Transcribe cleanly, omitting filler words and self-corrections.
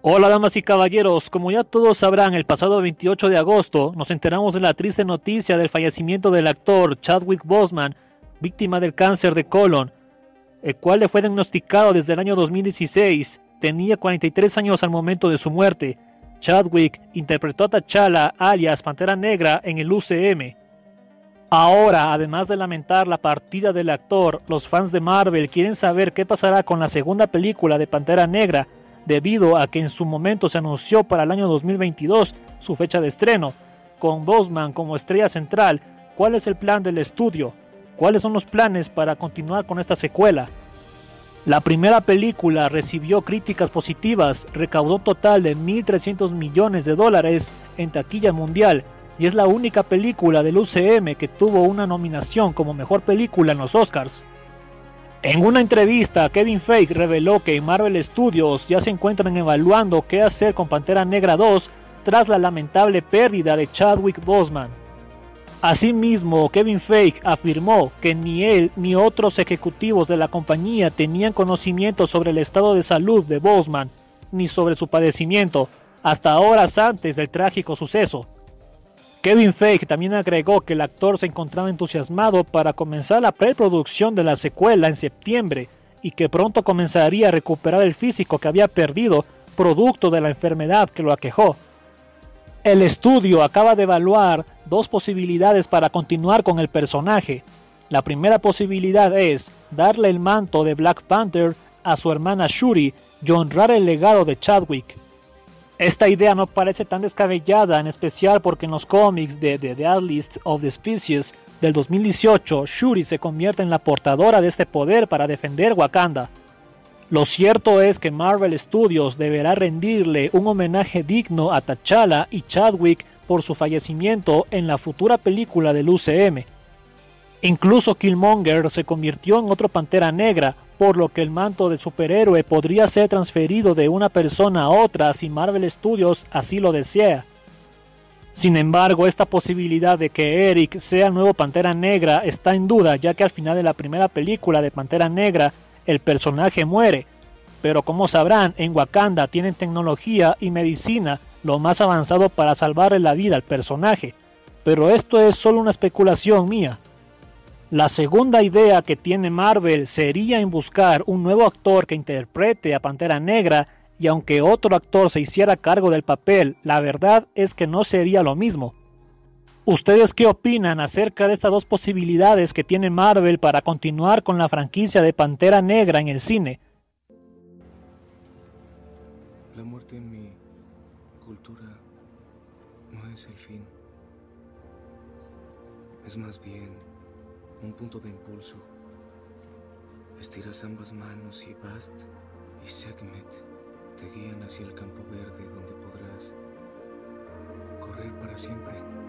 Hola damas y caballeros, como ya todos sabrán, el pasado 28 de agosto nos enteramos de la triste noticia del fallecimiento del actor Chadwick Boseman, víctima del cáncer de colon, el cual le fue diagnosticado desde el año 2016. Tenía 43 años al momento de su muerte. Chadwick interpretó a T'Challa, alias Pantera Negra, en el UCM. Ahora, además de lamentar la partida del actor, los fans de Marvel quieren saber qué pasará con la segunda película de Pantera Negra, debido a que en su momento se anunció para el año 2022 su fecha de estreno, con Boseman como estrella central. ¿Cuál es el plan del estudio? ¿Cuáles son los planes para continuar con esta secuela? La primera película recibió críticas positivas, recaudó un total de 1.300 millones de dólares en taquilla mundial y es la única película del UCM que tuvo una nominación como mejor película en los Oscars. En una entrevista, Kevin Feige reveló que en Marvel Studios ya se encuentran evaluando qué hacer con Pantera Negra 2 tras la lamentable pérdida de Chadwick Boseman. Asimismo, Kevin Feige afirmó que ni él ni otros ejecutivos de la compañía tenían conocimiento sobre el estado de salud de Boseman, ni sobre su padecimiento, hasta horas antes del trágico suceso. Kevin Feige también agregó que el actor se encontraba entusiasmado para comenzar la preproducción de la secuela en septiembre y que pronto comenzaría a recuperar el físico que había perdido producto de la enfermedad que lo aquejó. El estudio acaba de evaluar dos posibilidades para continuar con el personaje. La primera posibilidad es darle el manto de Black Panther a su hermana Shuri y honrar el legado de Chadwick. Esta idea no parece tan descabellada, en especial porque en los cómics de The Atlas of the Species del 2018, Shuri se convierte en la portadora de este poder para defender Wakanda. Lo cierto es que Marvel Studios deberá rendirle un homenaje digno a T'Challa y Chadwick por su fallecimiento en la futura película del UCM. Incluso Killmonger se convirtió en otro Pantera Negra, por lo que el manto de superhéroe podría ser transferido de una persona a otra si Marvel Studios así lo desea. Sin embargo, esta posibilidad de que Eric sea el nuevo Pantera Negra está en duda, ya que al final de la primera película de Pantera Negra el personaje muere, pero como sabrán, en Wakanda tienen tecnología y medicina lo más avanzado para salvarle la vida al personaje, pero esto es solo una especulación mía. La segunda idea que tiene Marvel sería en buscar un nuevo actor que interprete a Pantera Negra, y aunque otro actor se hiciera cargo del papel, la verdad es que no sería lo mismo. ¿Ustedes qué opinan acerca de estas dos posibilidades que tiene Marvel para continuar con la franquicia de Pantera Negra en el cine? La muerte en mi cultura no es el fin. Es más bien un punto de impulso. Estiras ambas manos y Bast y Sekhmet te guían hacia el campo verde donde podrás correr para siempre.